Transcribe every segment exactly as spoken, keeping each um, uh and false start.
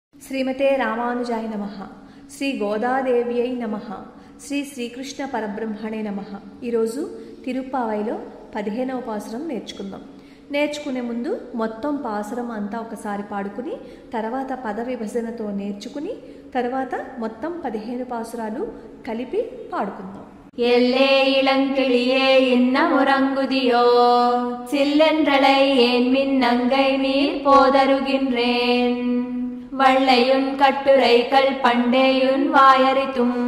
శ్రీమతే రామానుజాయ నమః. శ్రీ గోదాదేవ్యై నమః. శ్రీ శ్రీకృష్ణ పరబ్రహ్మణే నమః. ఈరోజు తిరుప్పావైలో పదిహేనవ పాసురం నేర్చుకుందాం. నేర్చుకునే ముందు మొత్తం పాసురం అంతా ఒకసారి పాడుకుని తర్వాత పద విభజనతో నేర్చుకుని తర్వాత మొత్తం పదిహేను పాసురాలు కలిపి పాడుకుందాం. எல்லே இளங்கிளியே இன்னமுறங்குதியோ சில்லென்றலை ஏன் மின்னங்கை நீர் போதருகின்றேன் வள்ளையுன் கட்டுரைகள் பண்டேயுன் வாயறித்தும்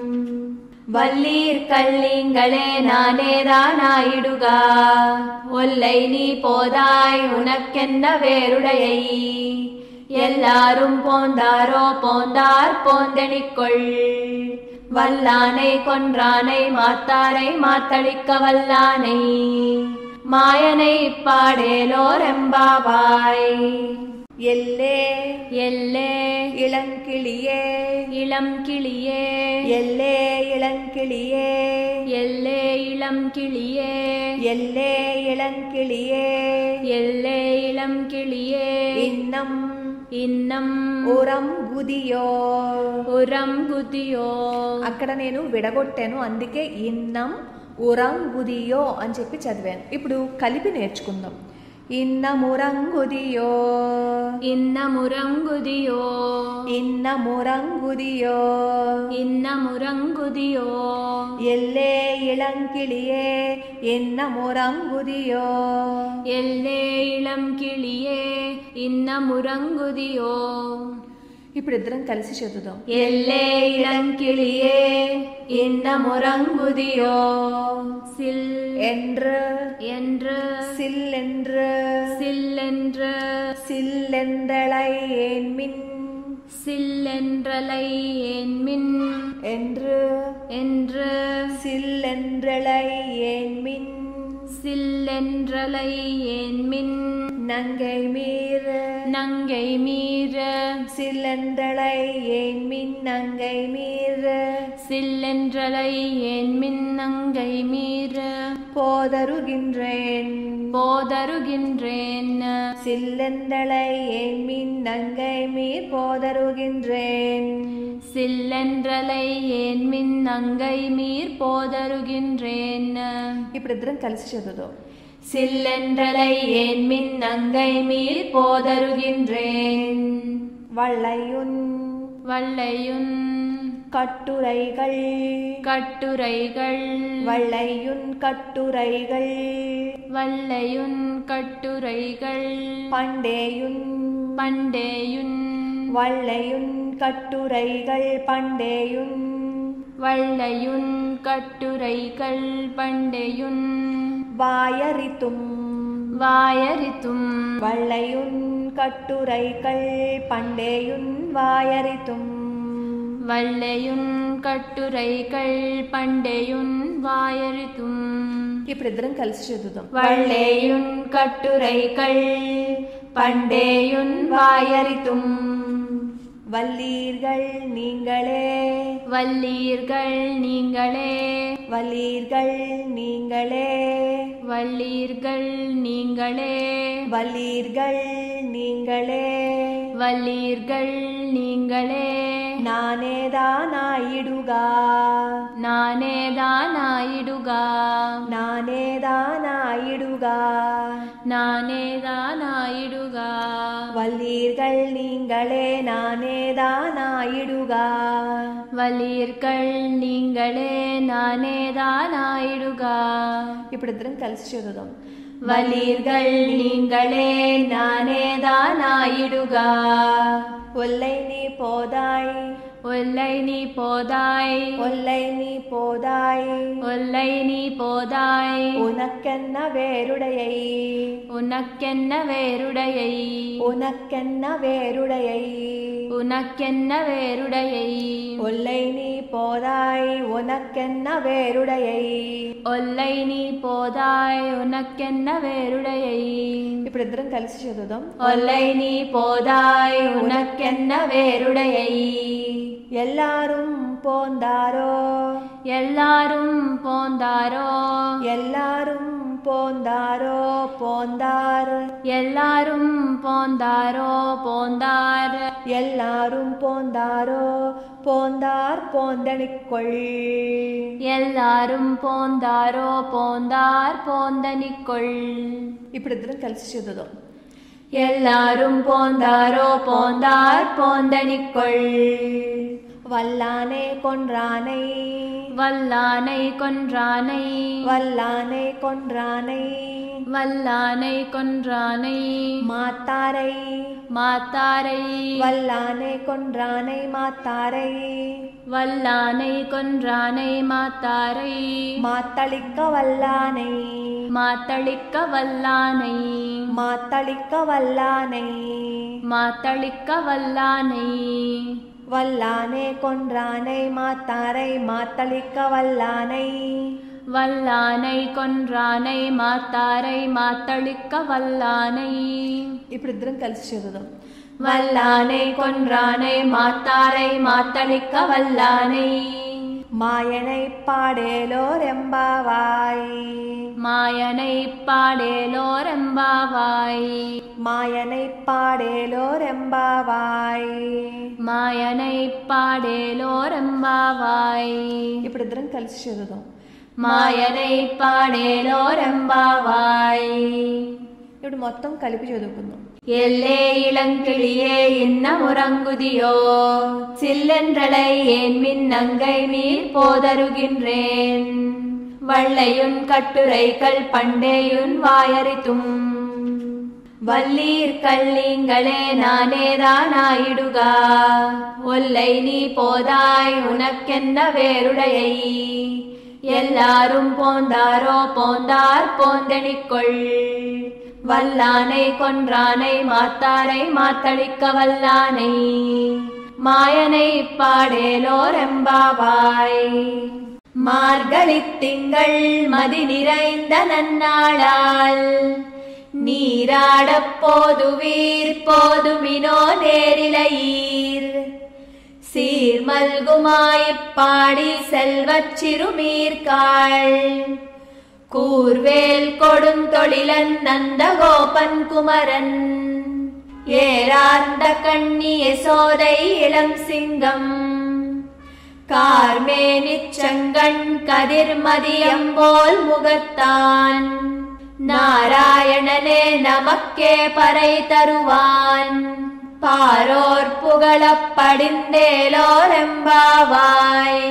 வல்லீர் கள்ளீங்களே நானேதானாயிடுகா ஒல்லை நீ போதாய் உனக்கென்ன வேருடையை எல்லாரும் போந்தாரோ போந்தார் போந்தெணிக்கொள் வல்லானை கொன்றானை மாத்தாரை மாத்தளிக்க வல்லானை மாயனை பாடேலோரெம்பாவாய். எல்லே எல்லே இளங்கிளியே இளம் கிளியே எல்லே இளங்கிளியே எல்லே இளம் கிளியே எல்லே இளங்கிளியே எல்லே இளம் கிளியே இன்னம் இன்னம் ఉరం గుదియో ఉరం గుదియో. అక్కడ నేను విడగొట్టాను, అందుకే ఇన్నం ఉరం గుదియో అని చెప్పి చదివాను. ఇప్పుడు కలిపి నేర్చుకుందాం. ఇన్నమురంగుదియో ఇన్నమురంగుదియో ఇన్నమురంగుదియో ఇన్నమురంగుదియో. ఎల్లే ఇళంకిళియే ఇన్నమురంగుదియో ఎల్లే ఇళం కిళియే ఇన్నమురంగుదియో. ఇప్పుడు ఇద్దరం కలిసి చదువుదాం. ఎల్లే ఇళంకిళియే இன்னமுறங்குதியோ சில் என்று என்று சில் என்று சில்லென்று சில்லென்றலை ஏன்மின் சில்லென்றலை ஏன்மின் என்று என்று சில்லென்றலை ஏன்மின் சில்லென்றலை ஏன்மின் நங்கை மீற நங்கை மீற சில்லென்றலை ஏன்மின் நங்கை மீற சில்லென்றலை ஏன்மின் நங்கை மீற போதருகின்றேன் போதருகின்றேன் சில்லென்றலை ஏன்மின் நங்கை மீர் போதருகின்றேன் சில்லென்றலை ஏன்மின் நங்கை மீர் போதருகின்றேன். ఇప్పుడు ఇద్దరం కలిసి చదువుదాం. சில்லென்றலை ஏன்மின் நங்கை மீர் போதருகின்றேன் வள்ளையுன் வள்ளையுன் கட்டுரைகள் கட்டுரைகள் வள்ளையுன் கட்டுரைகள் வள்ளையுன் கட்டுரைகள் பண்டேயுன் பண்டேயுன் வள்ளையுன் கட்டுரைகள் பண்டேயுன் வள்ளையுன் கட்டுரைகள் பண்டேயுன் வாயறித்தும் வாயறித்தும் வள்ளையுன் கட்டுரைகள் பண்டேயுன் வாயறித்தும் வள்ளையுன் கட்டுரைகள் பண்டேயுன் வாயறித்தும். ఇప్పుడు ఇద్దరం కలిసి చదువుదాం. வள்ளையுன் கட்டுரைகள் பண்டேயுன் வாயறித்தும் வல்லீர்கள் நீங்களே வல்லீர்கள் நீங்களே வல்லீர்கள் நீங்களே வல்லீர்கள் நீங்களே வல்லீர்கள் நீங்களே வல்லீர்கள் நீங்களே நானேதானாயிடுகா நானேதானாயிடுகா நானேதானாயிடுகா நானேதானாயிடுகா. வல்லீர்கள் நீங்களே நானேதானாயிடுகா வல்லீர்கள் நீங்களே நானேதானாயிடுகா. ఇప్పుడు ఇద్దరం కలిసి చదువుదాం. வல்லீர்கள் நீங்களே நானேதானாயிடுகா ஒல்லை நீ போதாய் ஒல்லை நீ போதாய் ஒல்லை நீ போதாய் ஒல்லை நீ போதாய் உனக்கென்ன வேருடையை உனக்கென்ன வேருடையை உனக்கென்ன வேருடையை உனக்கென்ன வேருடையை ஒல்லை நீ போதாய் உனக்கென்ன வேருடையை ஒல்லை நீ போதாய் உனக்கென்ன வேருடையை. ఇప్పుడు ఇద్దరం కలిసి చదువుదాం. ஒல்லை நீ போதாய் உனக்கென்ன வேருடையை எல்லாரும் போந்தாரோ எல்லாரும் போந்தாரோ எல்லாரும் போந்தாரோ போந்தார் எல்லாரும் போந்தாரோ போந்தார் எல்லாரும் போந்தாரோ போந்தார் போந்தனிக்கொள். எல்லாரும் పోందారో పోందార్ పోందనికొள். ఇప్పుడు ఇద్దరం కలిసి చదువుదాం. எல்லாரும் போந்தாரோ போந்தார் போந்தனிக்கொள். வல்லானை கொன்றானை வல்லானை கொன்றானை வல்லானை கொன்றானை வல்லானை கொன்றானை மாத்தாரை மாத்தாரை வல்லானை கொன்றானை மாத்தாரை வல்லானை கொன்றானை மாத்தாரை மாத்தளிக்க வல்லானை மாத்தளிக்க வல்லானை மாத்தளிக்க வல்லானை மாத்தளிக்க வல்லானை வல்லானை கொன்றானை மாத்தாரை மாத்தளிக்க வல்லானை வல்லானை கொன்றானை மாத்தாரை மாத்தளிக்க வல்லானை. ఇప్పుడు ఇద్దరం కలిసి చదువుదాం. வல்லானை கொன்றானை மாத்தாரை மாத்தளிக்க வல்லானை. மாயனை பாடேலோரெம்பாவாய் மாயனை பாடேலோரெம்பாவாய் மாயனை பாடேலோரெம்பாவாய் மாயனை பாடேலோரெம்பாவாய். ఇప్పుడు ఇద్దరం కలిసి చదువుదాం. మాయనై పాడేలోరెంబావాయ్. ఇప్పుడు మొత్తం కలిపి చదువుకుందాం. எல்லே இளங்கிளியே இன்னமுறங்குதியோ சில்லென்றலை ஏன் மின்னங்கை மீர் போதருகின்றேன் வள்ளையுன் கட்டுரைகள் பண்டேயுன் வாயறித்தும் வல்லீர் கள்ளீங்களே நானேதானாயிடுகா ஒல்லை நீ போதாய் உனக்கென்ன வேருடையை எல்லாரும் போந்தாரோ போந்தார் போந்தெனிக்கொள் வல்லானை கொன்றானை மாத்தாரை மாத்தளிக்க வல்லானை மாயனை பாடேலோரெம்பாவாய். மார்கழித் திங்கள் மதி நிறைந்த நன்னாளால் நீராடப் போதுவீர் போதுமினோ நேரிலையீர் சீர்மல்குமாயிப்பாடி செல்வச் சிறுமீர்காள் கூர்வேல் கொடுந்தொழிலன் நந்தகோபன் குமரன் ஏரார்ந்த கண்ணி யசோதை இளம் சிங்கம் கார்மேனிச் செங்கண் கதிர்மதியம் போல் முகத்தான் நாராயணனே நமக்கே பறை தருவான் பாரோர் புகழப் படிந்தேலோரெம்பாவாய்.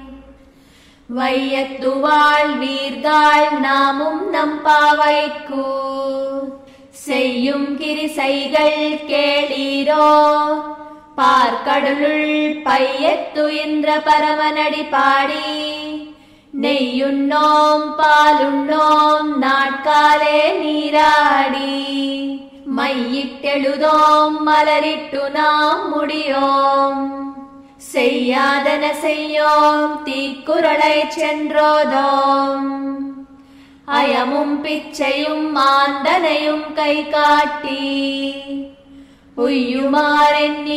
வையத்துவாள் வீர்காள் நாமும் நம்பாவைக்கு செய்யும் கிரிசைகள் கேளீரோ பார்க்கடலுள் பையத்துயின்ற பரமனடி பாடி நெய்யுண்ணோம் பாலுண்ணோம் நாட்காலே நீராடி மையிட்டெழுதோம் மலரிட்டு நாம் முடியோம் செய்யாதன செய்யோம் தீக்குறளை சென்றோதோம் அயமும் பிச்சையும் மாந்தனையும் கை காட்டி உய்யுமாறெண்ணி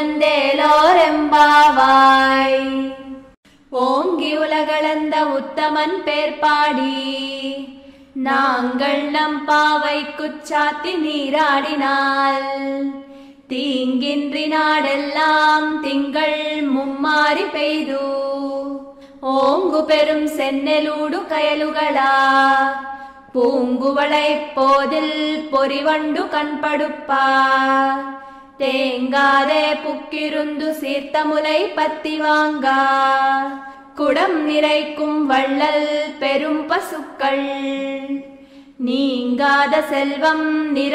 யுகந்தேலோரெம்பாவாய். ஓங்கி உலகளந்த உத்தமன் பேர்பாடி நாங்கள் நம் பாவைக்குச் சாத்தி நீராடினால் தீங்கின்றி நாடெல்லாம் திங்கள் மும்மாறி பெய்து ஓங்கு பெரும் சென்னலூடு கயலுகளா பூங்குவளை போதில் பொறிவண்டு கண்படுப்பா தேங்காதே புக்கிருந்து சீர்த்தமுலை பத்தி வாங்கா குடம் நிறைக்கும் வள்ளல் பெரும் பசுக்கள் நீங்காத செல்வம்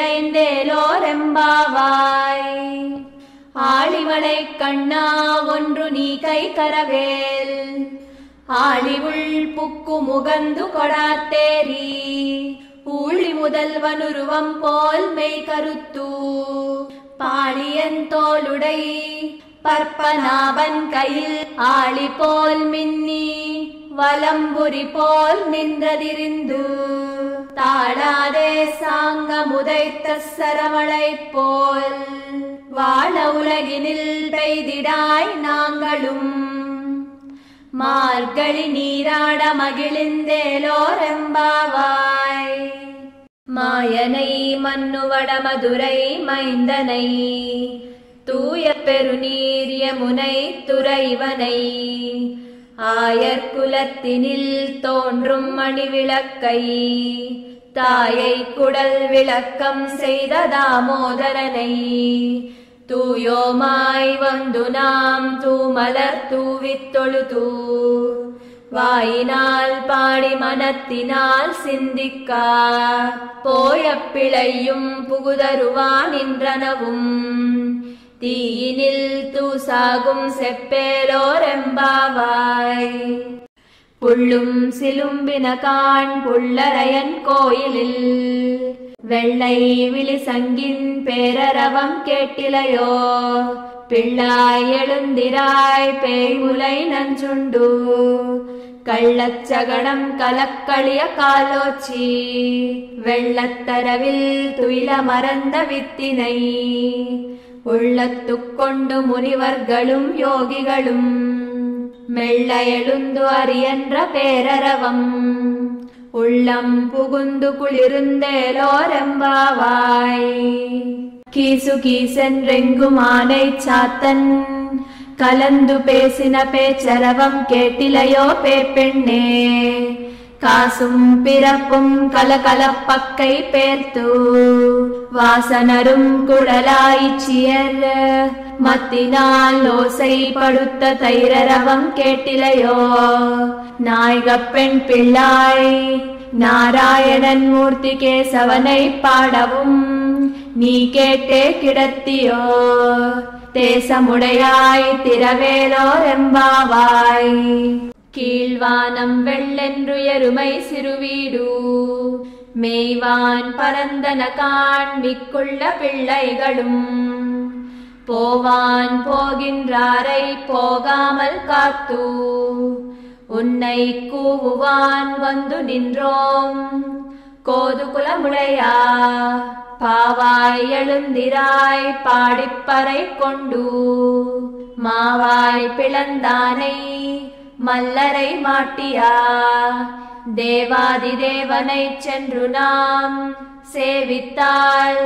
நிறைந்தேலோரெம்பாவாய். ஆழிமலை கண்ணா ஒன்று நீ கை கரவேல் ஆழிவுள் புக்கு முகந்து கொடாத்தேரி ஊழி முதல்வனுருவம் போல் மெய் கருத்து பாழியன் தோளுடை பற்பநாபன் கையில் ஆளி போல் மின்னி வலம்புரி போல் நின்றதிரிந்து தாழாதே சாங்க முதைத்த சரவளை போல் வாழ உலகினில் பெய்திடாய் நாங்களும் மார்கழி நீராட மகிழ்ந்தேலோரெம்பாவாய். மாயனை மன்னுவட மதுரை மைந்தனை தூய பெருநீர் யமுனை துறைவனை ஆயர்குலத்தினில் தோன்றும் மணிவிளக்கை தாயை குடல் விளக்கம் செய்த தாமோதரனை தூயோமாய் வந்து நாம் தூமலர் தூவித் தொழுது வாயினால் பாடி மனத்தினால் சிந்திக்கா போய பிழையும் புகுதருவான் நின்றனவும் தீயினில் தூசாகும் செப்பேலோரெம்பாவாய். புள்ளும் சிலும்பின காண் புள்ளரையன் கோயிலில் வெள்ளை விழிசங்கின் பேரரவம் கேட்டிலையோ பிள்ளாய் எழுந்திராய் பேய்முலை நஞ்சுண்டு கள்ளச்சகடம் கலக்களிய காலோச்சி வெள்ளத்தரவில் துயில மறந்த வித்தினை உள்ளத்துக்கொண்டு முனிவர்களும் யோகிகளும் மெல்ல எழுந்து அறியன்ற பேரரவம் உள்ளம் புகுந்து குளிருந்தேலோரெம்பாவாய். கீசு கீசென்றெங்கும் ஆனை சாத்தன் கலந்து பேசின பேச்சரவம் கேட்டிலையோ பேப்பெண்ணே காசும் பிறப்பும் கலகலப்பக்கை பேர்த்து வாசனரும் குழலாய்ச்சியர் மத்தினால் ஓசை படுத்த தைரரவம் கேட்டிலையோ நாயகப் பெண் பிள்ளாய் நாராயணன் மூர்த்தி கேசவனை பாடவும் நீ கேட்டே கிடத்தியோ தேசமுடையாய் திரவேலோரெம்பாவாய். கீழ்வானம் வெள்ளென்று எருமை சிறுவீடு மேய்வான் பரந்தன காண்மிக்குள்ள பிள்ளைகளும் போவான் போகின்றாரை போகாமல் காத்து உன்னை கூவுவான் வந்து நின்றோம் கோது குலமுடையா பாவாய் எழுந்திராய் பாடிப்பறை கொண்டு மாவாய் பிளந்தானை மல்லரை மாட்டியா தேவாதி தேவனை சென்று நாம் சேவித்தால்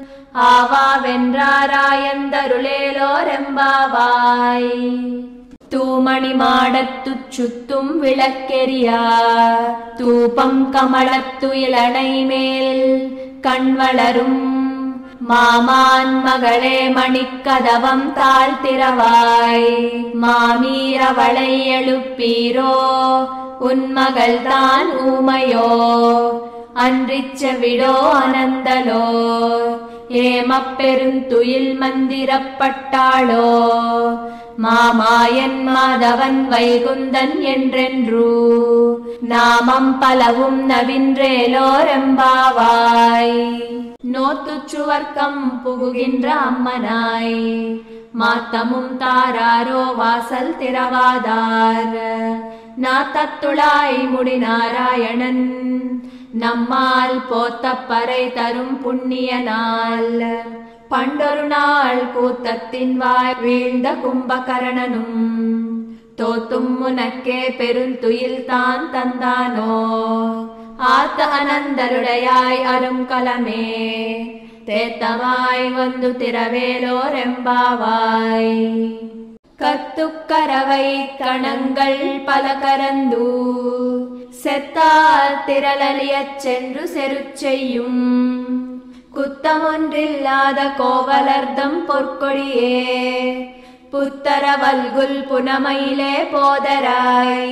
ஆவாவென்றாராயந்தருளேலோரெம்பாவாய். தூமணி மாடத்துச் சுத்தும் விளக்கெரியா தூபம் கமலத்து இளனை மேல் கண்வளரும் மாமான் மகளே மணிக்கதவம் தாழ்த்திரவாய் மாமீரவளை எழுப்பீரோ உன் மகள் தான் ஊமையோ அன்றிச்ச விடோ அனந்தலோ ஏமப்பெருந்துயில் மந்திரப்பட்டாளோ மாமாயன் மாதவன் வைகுந்தன் என்றென்று நாமம் பலவும் நவின்றேலோரெம்பாவாய். நோத்துச்சுவர்க்கம் புகுகின்ற அம்மனாய் மாத்தமும் தாராரோ வாசல் திறவாதார் நாத்தத்துளாய் முடி நாராயணன் நம்மால் போத்தப்பறை தரும் புண்ணிய நாள் பண்டொரு நாள் கூத்தத்தின் வாய் வீழ்ந்த கும்பகரணனும் தோத்தும் உனக்கே பெருந்துயில் தான் தந்தானோ ஆத்த அனந்தருடையாய் அரும் கலமே தேத்தமாய் வந்து திரவேலோரெம்பாவாய். கத்துக்கரவை கணங்கள் பல கரந்து செத்தால் திரளலியச் சென்று செருச்செய்யும் குத்தமொன்றில்லாத கோவலர்தம் பொற்கொடியே புத்தரவல்குல் புனமையிலே போதராய்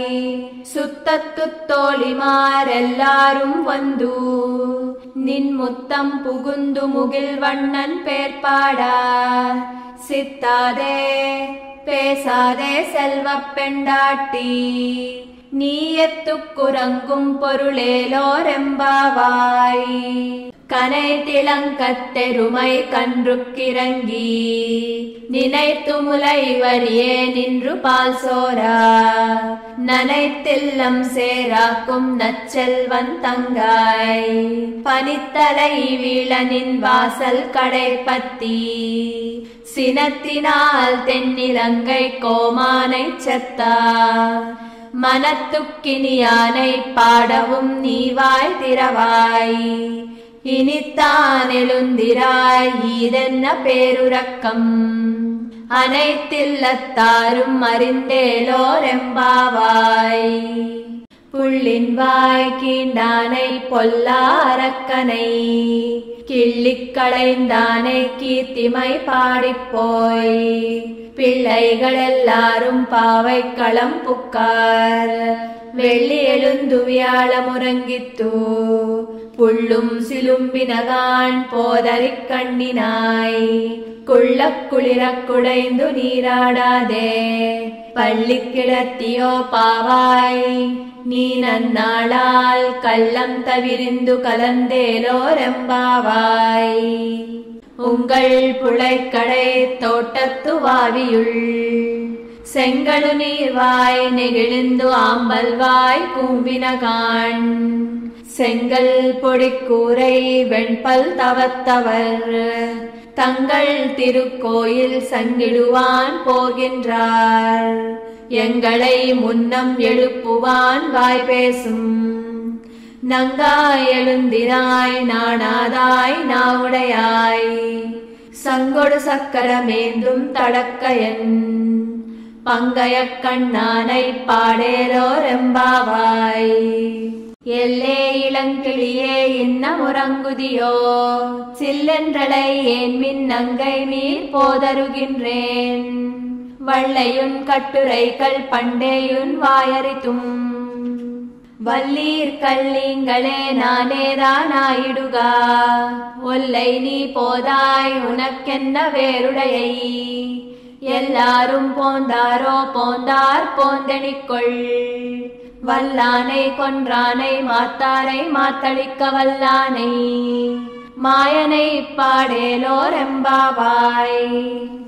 சுத்தத்துத்தோழிமாரெல்லாரும் வந்து நின் முத்தம் புகுந்து முகில் வண்ணன் பேர்பாடா சித்தாதே பேசாதே செல்வப் பெண்டாட்டி நீ எத்துக்குறங்கும் பொருளேலோரெம்பாவாய். கனை திளங்கத்தெருமை கன்றுக்கிறங்கி நினைத்து முலை வரியே நின்று பால் சோரா நனைத்தில்லம் சேராக்கும் நச்செல்வன் தங்காய் பனித்தலை வீழனின் வாசல் கடைப்பத்தி சினத்தினால் தென்னிலங்கை கோமானை செத்தா மனத்துக்கினியானை பாடவும் நீவாய் திரவாய் இனித்தான் எழுந்திராய் ஈதென்ன பேருறக்கம் அனைத்தில்லத்தாரும் அறிந்தேலோரெம்பாவாய். புள்ளின் வாய் கீண்டானை பொல்லா அரக்கனை கிள்ளிக் களைந்தானை கீர்த்திமை பாடிப்போய். பிள்ளைகள் எல்லாரும் பாவை களம் புக்கார் வெள்ளி எழுந்து வியாழமுறங்கித்து. புள்ளும் சிலும்பினகான் போதறிக் கண்ணினாய் குள்ளக் குளிரக் குடைந்து நீராடாதே. பள்ளி கிடத்தியோ பாவாய் நீ நன்னாளால் கள்ளம் தவிரிந்து கலந்தேலோரெம்பாவாய். உங்கள் புழைக்கடை தோட்டத்து வாவியுள் செங்கழு நீர்வாய் நெகிழிந்து ஆம்பல்வாய் கூம்பினகான். செங்கல் பொடிக்கூரை வெண்பல் தவத்தவர் தங்கள் திருக்கோயில் சங்கிடுவான் போகின்றார். எங்களை முன்னம் எழுப்புவான் வாய் பேசும். நங்காய் எழுந்தினாய் நாணாதாய் நாவுடையாய் சங்கொடு சக்கரமேந்தும் தடக்கையன் பங்கைய கண்ணானை பாடேலோரெம்பாவாய். எல்லே இளங்கிளியே இன்னமுறங்குதியோ சில்லென்றலை ஏன் மின் நங்கை மீர் போதருகின்றேன். வள்ளையுன் கட்டுரைகள் பண்டேயுன் வாயறித்தும் வல்லீர் கள்ளீங்களே நானேதானாயிடுகா. ஒல்லை நீ போதாய் உனக்கென்ன வேறுடையை எல்லாரும் போந்தாரோ போந்தார் போந்தெணிக்கொள். வல்லானை கொன்றானை மாத்தாரை மாத்தளிக்க வல்லானை மாயனை பாடேலோரெம்பாவாய்.